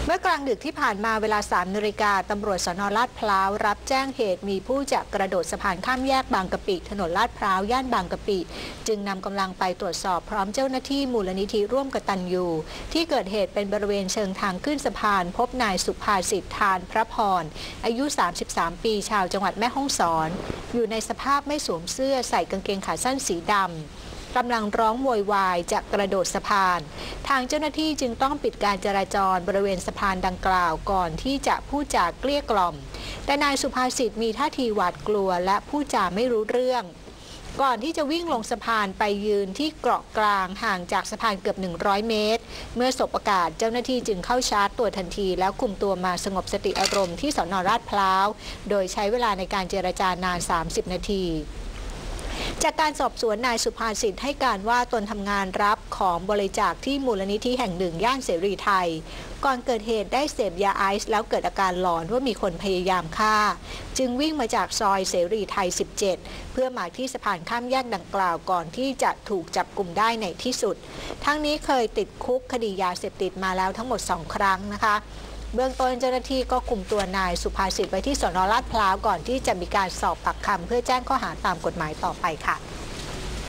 เมื่อกลางดึกที่ผ่านมาเวลา 3 นาฬิกาตำรวจสน.ลาดพร้าวรับแจ้งเหตุมีผู้จะกระโดดสะพานข้ามแยกบางกะปิถนนลาดพร้าวย่านบางกะปิจึงนำกำลังไปตรวจสอบพร้อมเจ้าหน้าที่มูลนิธิร่วมกตัญญูที่เกิดเหตุเป็นบริเวณเชิงทางขึ้นสะพานพบนายสุภาสิทธิ์ทานพระพรอายุ 33 ปีชาวจังหวัดแม่ฮ่องสอนอยู่ในสภาพไม่สวมเสื้อใส่กางเกงขาสั้นสีดำกำลังร้องโวยวายจะกระโดดสะพานทางเจ้าหน้าที่จึงต้องปิดการจราจรบริเวณสะพานดังกล่าวก่อนที่จะพูดจาเกลี้ยกล่อมแต่นายสุภาสิทธิ์มีท่าทีหวาดกลัวและพูดจาไม่รู้เรื่องก่อนที่จะวิ่งลงสะพานไปยืนที่เกาะกลางห่างจากสะพานเกือบ100 เมตรเมื่อสบโอกาสเจ้าหน้าที่จึงเข้าชาร์จตัวทันทีแล้วคุมตัวมาสงบสติอารมณ์ที่สน.ลาดพร้าวโดยใช้เวลาในการเจรจานาน30 นาทีจากการสอบสวนนายสุภาสิทธิ์ให้การว่าตนทำงานรับของบริจาคที่มูลนิธิแห่งหนึ่งย่านเสรีไทยก่อนเกิดเหตุได้เสพยาไอซ์แล้วเกิดอาการหลอนว่ามีคนพยายามฆ่าจึงวิ่งมาจากซอยเสรีไทย 17 เพื่อมาที่สะพานข้ามแยกดังกล่าวก่อนที่จะถูกจับกุมได้ในที่สุดทั้งนี้เคยติดคุกคดียาเสพติดมาแล้วทั้งหมด2 ครั้งนะคะเบื้องต้นเจ้าหน้าที่ก็คุมตัวนายสุภาสิทธิ์ไว้ที่สน.ลาดพร้าวก่อนที่จะมีการสอบปากคำเพื่อแจ้งข้อหาตามกฎหมายต่อไปค่ะ